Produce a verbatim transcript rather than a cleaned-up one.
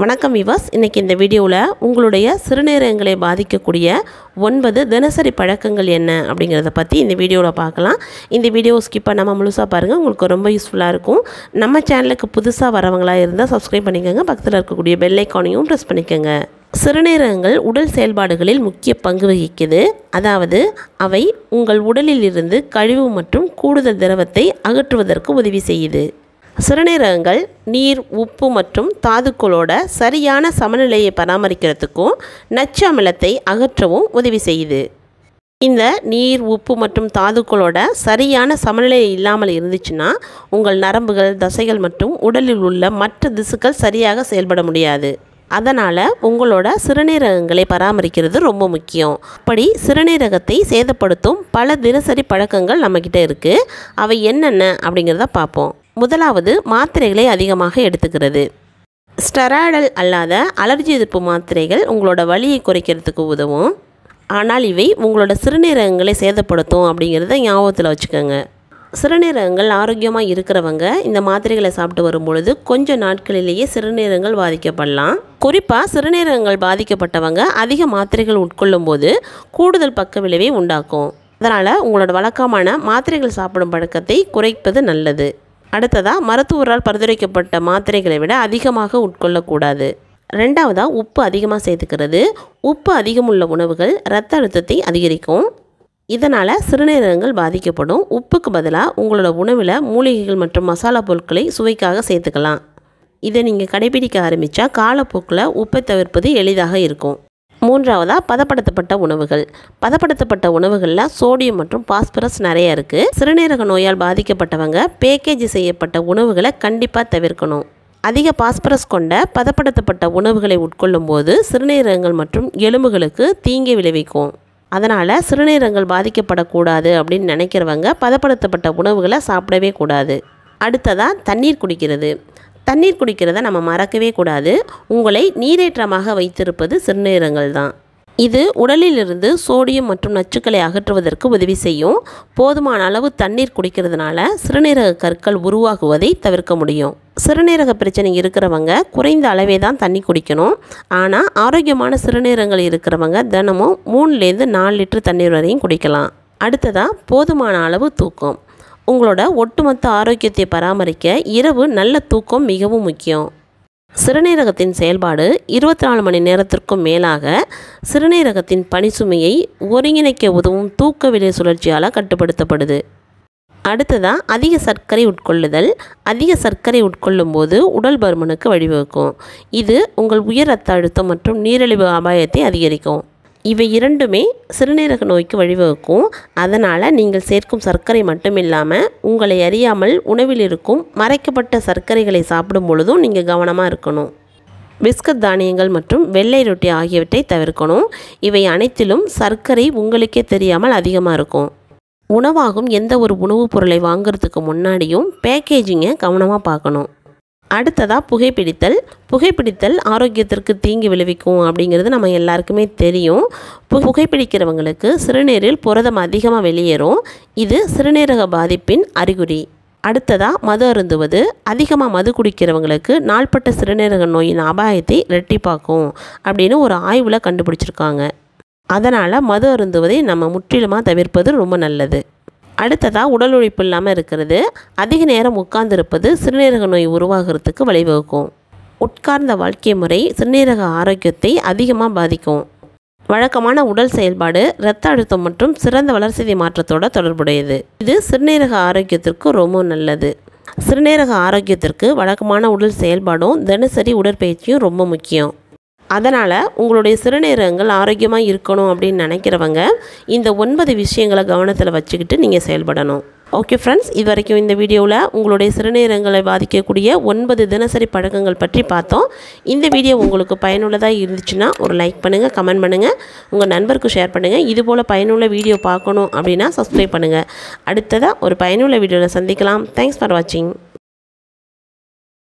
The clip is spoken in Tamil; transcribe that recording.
வணக்கம் விவாஸ். இன்றைக்கி இந்த வீடியோவில் உங்களுடைய சிறுநீரகங்களை பாதிக்கக்கூடிய ஒன்பது தினசரி பழக்கங்கள் என்ன அப்படிங்கிறத பற்றி இந்த வீடியோவில் பார்க்கலாம். இந்த வீடியோ ஸ்கிப் பண்ணாமல் முழுசாக பாருங்கள், உங்களுக்கு ரொம்ப யூஸ்ஃபுல்லாக இருக்கும். நம்ம சேனலுக்கு புதுசாக வரவங்களாக இருந்தால் சப்ஸ்கிரைப் பண்ணிக்கோங்க, பக்கத்தில் இருக்கக்கூடிய பெல் ஐக்கானையும் ப்ரெஸ் பண்ணிக்கோங்க. சிறுநீரகங்கள் உடல் செயல்பாடுகளில் முக்கிய பங்கு வகிக்குது. அதாவது அவை உங்கள் உடலில் இருந்து கழிவு மற்றும் கூடுதல் திரவத்தை அகற்றுவதற்கு உதவி செய்யுது. சிறுநீரகங்கள் நீர், உப்பு மற்றும் தாதுக்களோட சரியான சமநிலையை பராமரிக்கிறதுக்கும் நச்சு அமிலத்தை அகற்றவும் உதவி செய்யுது. இந்த நீர், உப்பு மற்றும் தாதுக்களோட சரியான சமநிலை இல்லாமல் இருந்துச்சுன்னா உங்கள் நரம்புகள், தசைகள் மற்றும் உடலில் உள்ள மற்ற திசுக்கள் சரியாக செயல்பட முடியாது. அதனால் உங்களோட சிறுநீரகங்களை பராமரிக்கிறது ரொம்ப முக்கியம். அப்படி சிறுநீரகத்தை சேதப்படுத்தும் பல தினசரி பழக்கங்கள் நம்மக்கிட்ட இருக்குது. அவை என்னென்ன அப்படிங்கிறத பார்ப்போம். முதலாவது, மாத்திரைகளை அதிகமாக எடுத்துக்கிறது. ஸ்டெராய்டல் அல்லாத அலர்ஜி எதிர்ப்பு மாத்திரைகள் உங்களோட வலியை குறைக்கிறதுக்கு உதவும். ஆனால் இவை உங்களோட சிறுநீரகங்களை சேதப்படுத்தும் அப்படிங்கிறத ஞாபகத்தில் வச்சுக்கோங்க. சிறுநீரகங்கள் ஆரோக்கியமாக இருக்கிறவங்க இந்த மாத்திரைகளை சாப்பிட்டு வரும்பொழுது கொஞ்சம் நாட்களிலேயே சிறுநீரகங்கள் பாதிக்கப்படலாம். குறிப்பாக சிறுநீரகங்கள் பாதிக்கப்பட்டவங்க அதிக மாத்திரைகள் உட்கொள்ளும் போது கூடுதல் பக்க விளைவை உண்டாக்கும். அதனால் உங்களோட வழக்கமான மாத்திரைகள் சாப்பிடும் பழக்கத்தை குறைப்பது நல்லது. அடுத்ததாக, மருத்துவரால் பரிந்துரைக்கப்பட்ட மாத்திரைகளை விட அதிகமாக உட்கொள்ளக்கூடாது. ரெண்டாவதாக, உப்பு அதிகமாக சேர்த்துக்கிறது. உப்பு அதிகமுள்ள உணவுகள் இரத்த அழுத்தத்தை அதிகரிக்கும். இதனால் சிறுநீரகங்கள் பாதிக்கப்படும். உப்புக்கு பதிலாக உங்களோட உணவில் மூலிகைகள் மற்றும் மசாலா பொருட்களை சுவைக்காக சேர்த்துக்கலாம். இதை நீங்கள் கடைபிடிக்க ஆரம்பித்தா காலப்போக்கில் உப்பை தவிர்ப்பது எளிதாக இருக்கும். மூன்றாவதாக, பதப்படுத்தப்பட்ட உணவுகள். பதப்படுத்தப்பட்ட உணவுகளில் சோடியம் மற்றும் பாஸ்பரஸ் நிறைய இருக்குது. சிறுநீரக நோயால் பாதிக்கப்பட்டவங்க பேக்கேஜ் செய்யப்பட்ட உணவுகளை கண்டிப்பாக தவிர்க்கணும். அதிக பாஸ்பரஸ் கொண்ட பதப்படுத்தப்பட்ட உணவுகளை உட்கொள்ளும் போது சிறுநீரகங்கள் மற்றும் எலும்புகளுக்கு தீங்கை விளைவிக்கும். அதனால் சிறுநீரகங்கள் பாதிக்கப்படக்கூடாது அப்படின்னு நினைக்கிறவங்க பதப்படுத்தப்பட்ட உணவுகளை சாப்பிடவே கூடாது. அடுத்ததாக, தண்ணீர் குடிக்கிறது. தண்ணீர் குடிக்கிறத நம்ம மறக்கவே கூடாது. உங்களை நீரேற்றமாக வைத்திருப்பது சிறுநீரகங்கள் தான். இது உடலிலிருந்து சோடியம் மற்றும் நச்சுக்களை அகற்றுவதற்கு உதவி செய்யும். போதுமான அளவு தண்ணீர் குடிக்கிறதுனால சிறுநீரக கற்கள் உருவாகுவதை தவிர்க்க முடியும். சிறுநீரக பிரச்சனை இருக்கிறவங்க குறைந்த அளவே தான் தண்ணி குடிக்கணும். ஆனால் ஆரோக்கியமான சிறுநீரகங்கள் இருக்கிறவங்க தினமும் மூணுலேருந்து நாலு லிட்டர் தண்ணீர் வரையும் குடிக்கலாம். அடுத்ததாக, போதுமான அளவு தூக்கம். உங்களோட ஒட்டுமொத்த ஆரோக்கியத்தை பராமரிக்க இரவு நல்ல தூக்கம் மிகவும் முக்கியம். சிறுநீரகத்தின் செயல்பாடு இருபத்தி நாலு மணி நேரத்திற்கும் மேலாக சிறுநீரகத்தின் பணிசுமையை ஒருங்கிணைக்க உதவும் தூக்க விலை சுழற்சியால் கட்டுப்படுத்தப்படுது. அடுத்ததாக, அதிக சர்க்கரை உட்கொள்ளுதல். அதிக சர்க்கரை உட்கொள்ளும் போது உடல் பருமனுக்கு வழிவகுக்கும். இது உங்கள் உயர் ரத்த அழுத்தம் மற்றும் நீரிழிவு அபாயத்தை அதிகரிக்கும். இவை இரண்டுமே சிறுநீரக நோய்க்கு வழிவகுக்கும். அதனால் நீங்கள் சேர்க்கும் சர்க்கரை மட்டும் இல்லாமல் உங்களை அறியாமல் உணவில் இருக்கும் மறைக்கப்பட்ட சர்க்கரைகளை சாப்பிடும் பொழுதும் நீங்கள் கவனமாக இருக்கணும். பிஸ்கட், தானியங்கள் மற்றும் வெள்ளை ரொட்டி ஆகியவற்றை தவிர்க்கணும். இவை அனைத்திலும் சர்க்கரை உங்களுக்கே தெரியாமல் அதிகமாக இருக்கும். உணவாகும் எந்த ஒரு உணவுப் பொருளை வாங்கிறதுக்கு முன்னாடியும் பேக்கேஜிங்கை கவனமாக பார்க்கணும். அடுத்ததாக, புகைப்பிடித்தல். புகைப்பிடித்தல் ஆரோக்கியத்திற்கு தீங்கு விளைவிக்கும் அப்படிங்கிறது நம்ம எல்லாருக்குமே தெரியும். புகைப்பிடிக்கிறவங்களுக்கு சிறுநீரில் புரதம் அதிகமாக வெளியேறும். இது சிறுநீரக பாதிப்பின் அறிகுறி. அடுத்ததாக, மது அருந்துவது. அதிகமாக மது குடிக்கிறவங்களுக்கு நாள்பட்ட சிறுநீரக நோயின் அபாயத்தை இரட்டிப்பாக்கும் அப்படின்னு ஒரு ஆய்வில் கண்டுபிடிச்சிருக்காங்க. அதனால் மது அருந்துவதை நம்ம முற்றிலுமாக தவிர்ப்பது ரொம்ப நல்லது. அடுத்ததாக, உடல் உழைப்பு இல்லாமல் இருக்கிறது. அதிக நேரம் உட்கார்ந்திருப்பது சிறுநீரக நோய் உருவாகிறதுக்கு வழிவகுக்கும். உட்கார்ந்த வாழ்க்கை முறை சிறுநீரக ஆரோக்கியத்தை அதிகமாக பாதிக்கும். வழக்கமான உடல் செயல்பாடு இரத்த அழுத்தம் மற்றும் சிறந்த வளர்சிதை மாற்றத்தோட தொடர்புடையது. இது சிறுநீரக ஆரோக்கியத்திற்கு ரொம்ப நல்லது. சிறுநீரக ஆரோக்கியத்திற்கு வழக்கமான உடல் செயல்பாடும் தினசரி உடற்பயிற்சியும் ரொம்ப முக்கியம். அதனால் உங்களுடைய சிறுநீரகங்கள் ஆரோக்கியமாக இருக்கணும் அப்படின்னு நினைக்கிறவங்க இந்த ஒன்பது விஷயங்களை கவனத்தில் வச்சுக்கிட்டு நீங்கள் செயல்படணும். ஓகே ஃப்ரெண்ட்ஸ், இது வரைக்கும் இந்த வீடியோவில் உங்களுடைய சிறுநீரகங்களை பாதிக்கக்கூடிய ஒன்பது தினசரி பழக்கங்கள் பற்றி பார்த்தோம். இந்த வீடியோ உங்களுக்கு பயனுள்ளதாக இருந்துச்சுன்னா ஒரு லைக் பண்ணுங்கள், கமெண்ட் பண்ணுங்கள், உங்கள் நண்பருக்கு ஷேர் பண்ணுங்கள். இதுபோல் பயனுள்ள வீடியோ பார்க்கணும் அப்படின்னா சப்ஸ்கிரைப் பண்ணுங்கள். அடுத்ததாக ஒரு பயனுள்ள வீடியோவில் சந்திக்கலாம். தேங்க்ஸ் ஃபார் வாட்சிங்.